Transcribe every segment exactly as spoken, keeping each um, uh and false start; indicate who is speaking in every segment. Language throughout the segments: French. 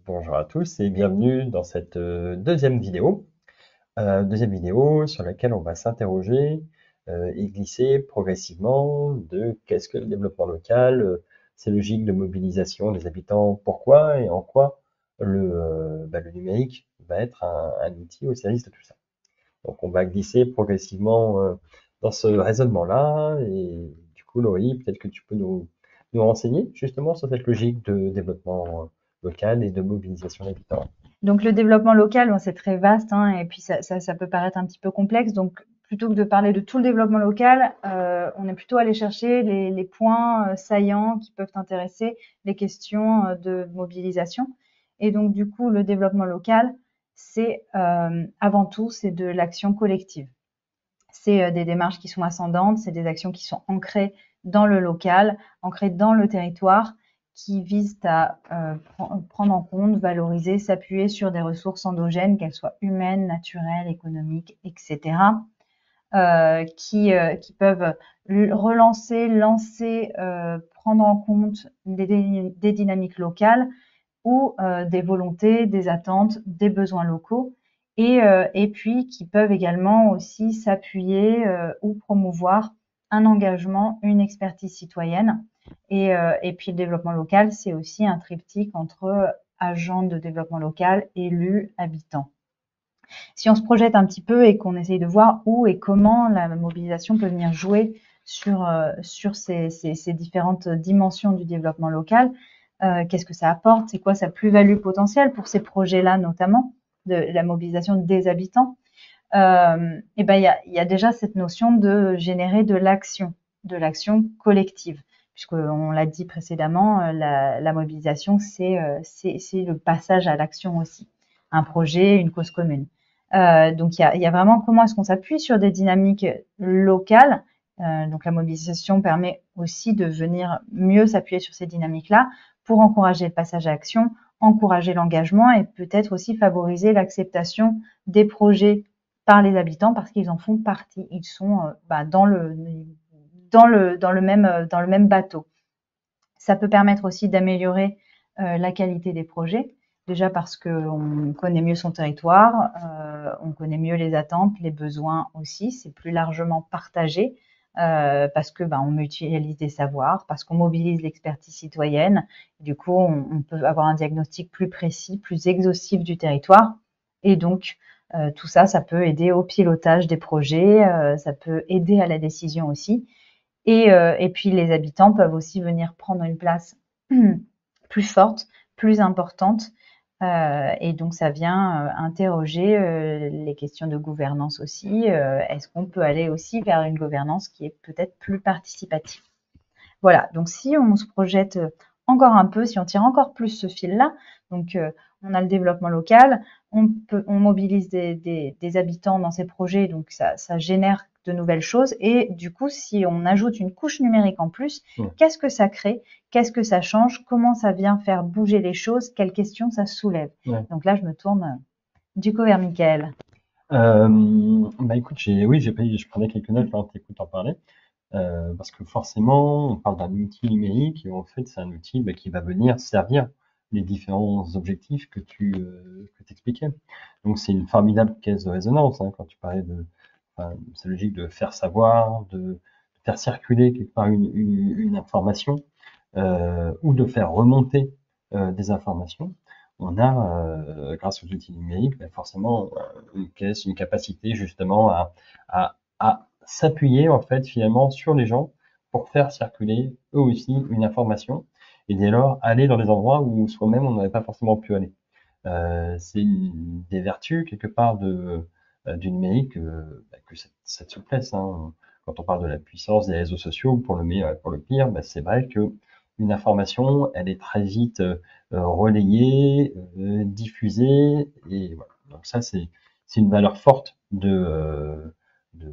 Speaker 1: Bonjour à tous et bienvenue dans cette euh, deuxième vidéo. Euh, deuxième vidéo sur laquelle on va s'interroger euh, et glisser progressivement de qu'est-ce que le développement local, euh, ces logiques de mobilisation des habitants, pourquoi et en quoi le, euh, bah, le numérique va être un, un outil au service de tout ça. Donc on va glisser progressivement euh, dans ce raisonnement-là et du coup Laurie, peut-être que tu peux nous, nous renseigner justement sur cette logique de développement euh, local et de mobilisation d'habitants.
Speaker 2: Donc le développement local, bon, c'est très vaste, hein, et puis ça, ça, ça peut paraître un petit peu complexe. Donc plutôt que de parler de tout le développement local, euh, on est plutôt allé chercher les, les points euh, saillants qui peuvent intéresser les questions euh, de mobilisation. Et donc du coup, le développement local, c'est euh, avant tout, c'est de l'action collective. C'est euh, des démarches qui sont ascendantes, c'est des actions qui sont ancrées dans le local, ancrées dans le territoire, qui visent à euh, prendre en compte, valoriser, s'appuyer sur des ressources endogènes, qu'elles soient humaines, naturelles, économiques, et cetera, euh, qui, euh, qui peuvent relancer, lancer, euh, prendre en compte des, des dynamiques locales ou euh, des volontés, des attentes, des besoins locaux, et, euh, et puis qui peuvent également aussi s'appuyer euh, ou promouvoir un engagement, une expertise citoyenne. Et, euh, et puis le développement local, c'est aussi un triptyque entre agents de développement local, élus, habitants. Si on se projette un petit peu et qu'on essaye de voir où et comment la mobilisation peut venir jouer sur, euh, sur ces, ces, ces différentes dimensions du développement local, euh, qu'est-ce que ça apporte, c'est quoi sa plus-value potentielle pour ces projets-là notamment, de la mobilisation des habitants, euh, et ben il y a, y a déjà cette notion de générer de l'action, de l'action collective, puisqu'on l'a dit précédemment, la, la mobilisation c'est euh, c'est c'est le passage à l'action aussi, un projet, une cause commune. Euh, donc il y a, y a vraiment comment est-ce qu'on s'appuie sur des dynamiques locales. Euh, donc la mobilisation permet aussi de venir mieux s'appuyer sur ces dynamiques-là pour encourager le passage à l'action, encourager l'engagement et peut-être aussi favoriser l'acceptation des projets par les habitants parce qu'ils en font partie. Ils sont euh, bah, dans le dans le dans le même dans le même bateau. Ça peut permettre aussi d'améliorer euh, la qualité des projets. Déjà parce qu'on connaît mieux son territoire, euh, on connaît mieux les attentes, les besoins aussi, c'est plus largement partagé euh, parce que bah, on mutualise des savoirs, parce qu'on mobilise l'expertise citoyenne. Du coup, on, on peut avoir un diagnostic plus précis, plus exhaustif du territoire. Et donc, euh, tout ça, ça peut aider au pilotage des projets, euh, ça peut aider à la décision aussi. Et, euh, et puis les habitants peuvent aussi venir prendre une place plus forte, plus importante. Euh, et donc ça vient euh, interroger euh, les questions de gouvernance aussi. Euh, Est-ce qu'on peut aller aussi vers une gouvernance qui est peut-être plus participative? Voilà, donc si on se projette encore un peu, si on tire encore plus ce fil-là, donc euh, on a le développement local, on, peut, on mobilise des, des, des habitants dans ces projets, donc ça, ça génère de nouvelles choses. Et du coup, si on ajoute une couche numérique en plus,
Speaker 1: Hmm.
Speaker 2: qu'est-ce que ça crée? Qu'est-ce que ça change? Comment ça vient faire bouger les choses? Quelles questions ça soulève?
Speaker 1: Ouais.
Speaker 2: Donc là, je me tourne du coup vers Mickaël.
Speaker 1: Euh, bah écoute, j'ai, oui, j'ai pris, je prenais quelques notes quand t'écoutes en parler, euh, parce que forcément, on parle d'un outil numérique et en fait, c'est un outil bah, qui va venir servir les différents objectifs que tu euh, que t'expliquais. Donc, c'est une formidable caisse de résonance hein, quand tu parlais de, enfin, c'est logique de faire savoir, de faire circuler quelque part une, une, une information euh, ou de faire remonter euh, des informations. On a, euh, grâce aux outils numériques, ben forcément euh, une caisse, une capacité justement à, à, à s'appuyer en fait finalement sur les gens pour faire circuler eux aussi une information et dès lors aller dans des endroits où soi-même on n'aurait pas forcément pu aller. Euh, c'est une des vertus quelque part de, euh, du numérique euh, bah, que cette, cette souplesse. Hein. Quand on parle de la puissance des réseaux sociaux, pour le meilleur et pour le pire, bah, c'est vrai que une information, elle est très vite euh, relayée, euh, diffusée, et voilà. Donc ça, c'est c'est une valeur forte de, euh, de, de-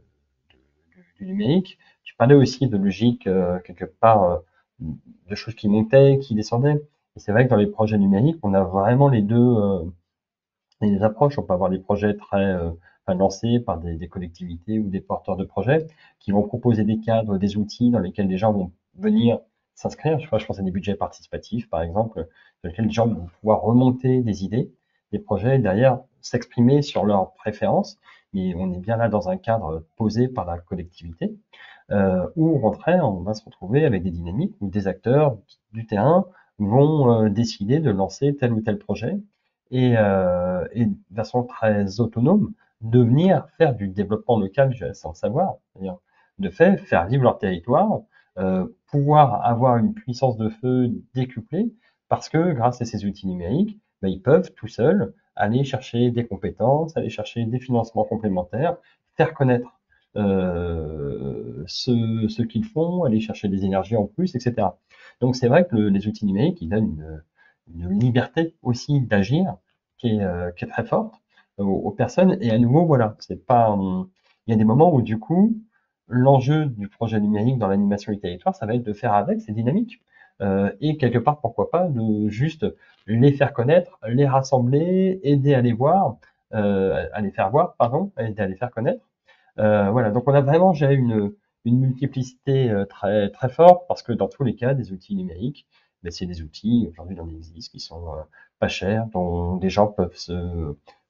Speaker 1: du numérique. Tu parlais aussi de logique euh, quelque part euh, de choses qui montaient, qui descendaient. Et c'est vrai que dans les projets numériques, on a vraiment les deux, euh, les deux approches. On peut avoir des projets très euh, enfin, lancés par des, des collectivités ou des porteurs de projets qui vont proposer des cadres, des outils dans lesquels les gens vont venir s'inscrire. Je, je pense à des budgets participatifs, par exemple, sur lesquels les gens vont pouvoir remonter des idées, des projets, et derrière s'exprimer sur leurs préférences. Mais on est bien là dans un cadre posé par la collectivité, euh, où au contraire, on va se retrouver avec des dynamiques où des acteurs du terrain vont euh, décider de lancer tel ou tel projet et, euh, et de façon très autonome de venir faire du développement local sans le savoir, c'est-à-dire de fait faire vivre leur territoire, euh, pouvoir avoir une puissance de feu décuplée parce que grâce à ces outils numériques, ben, ils peuvent tout seuls aller chercher des compétences, aller chercher des financements complémentaires, faire connaître euh, ce, ce qu'ils font, aller chercher des énergies en plus, et cetera. Donc c'est vrai que le, les outils numériques, ils donnent une, une liberté aussi d'agir qui est, euh, qui est très forte aux, aux personnes. Et à nouveau, voilà, c'est pas, hum, il y a des moments où du coup, l'enjeu du projet numérique dans l'animation du territoire, ça va être de faire avec ces dynamiques. Euh, et quelque part, pourquoi pas, de juste les faire connaître, les rassembler, aider à les voir, euh, à les faire voir, pardon, aider à les faire connaître. Euh, voilà, donc on a vraiment déjà une, une multiplicité euh, très très forte parce que dans tous les cas, des outils numériques, ben, c'est des outils aujourd'hui il en existe qui sont euh, pas chers, dont des gens peuvent se,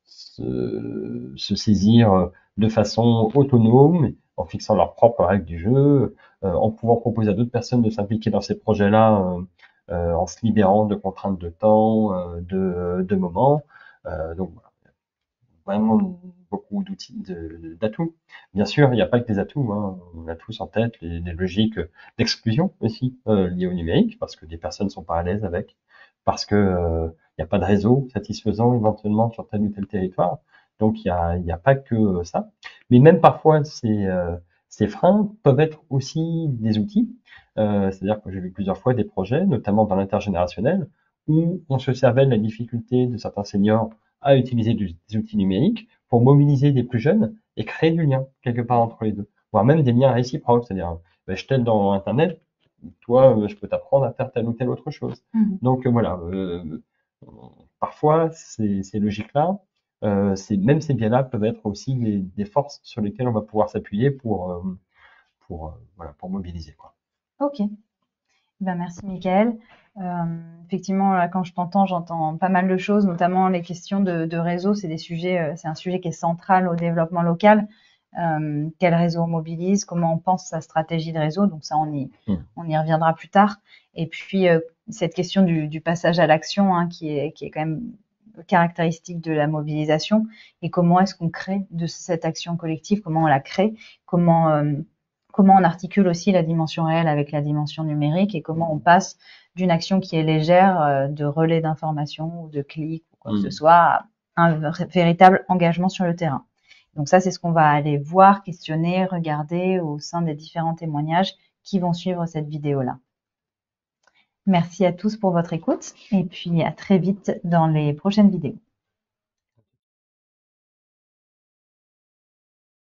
Speaker 1: se, se saisir de façon autonome, en fixant leurs propres règles du jeu, euh, en pouvant proposer à d'autres personnes de s'impliquer dans ces projets-là, euh, euh, en se libérant de contraintes de temps, euh, de, de moments. Euh, donc voilà, vraiment beaucoup d'outils, de- d'atouts. Bien sûr, il n'y a pas que des atouts, hein. On a tous en tête les, les logiques d'exclusion aussi euh, liées au numérique, parce que des personnes ne sont pas à l'aise avec, parce que euh, il n'y a pas de réseau satisfaisant éventuellement sur tel ou tel territoire. Donc il n'y a, il y a pas que ça. Mais même parfois, ces, euh, ces freins peuvent être aussi des outils. Euh, c'est-à-dire que j'ai vu plusieurs fois des projets, notamment dans l'intergénérationnel, où on se servait de la difficulté de certains seniors à utiliser du- des outils numériques pour mobiliser des plus jeunes et créer du lien quelque part entre les deux, voire même des liens réciproques, c'est-à-dire ben, je t'aide dans Internet, toi euh, je peux t'apprendre à faire telle ou telle autre chose.
Speaker 2: Mhm.
Speaker 1: Donc euh, voilà, euh, parfois ces, ces logiques-là, euh, ces, même ces biais-là peuvent être aussi des, des forces sur lesquelles on va pouvoir s'appuyer pour, euh, pour, euh, voilà, pour mobiliser, quoi.
Speaker 2: Ok. Ben, merci Mickaël. Euh, effectivement, là, quand je t'entends, j'entends pas mal de choses, notamment les questions de, de réseau. C'est des sujets, euh, c'est un sujet qui est central au développement local. Euh, quel réseau on mobilise, comment on pense sa stratégie de réseau. Donc ça, on y,
Speaker 1: Mm.
Speaker 2: on y reviendra plus tard. Et puis euh, cette question du, du passage à l'action, hein, qui est, qui est quand même caractéristique de la mobilisation. Et comment est-ce qu'on crée de cette action collective, comment on la crée, comment euh, comment on articule aussi la dimension réelle avec la dimension numérique et comment on passe d'une action qui est légère, euh, de relais d'information ou de clics ou quoi que ce
Speaker 1: Mm.
Speaker 2: soit, à un véritable engagement sur le terrain. Donc ça, c'est ce qu'on va aller voir, questionner, regarder au sein des différents témoignages qui vont suivre cette vidéo-là. Merci à tous pour votre écoute et puis à très vite dans les prochaines vidéos.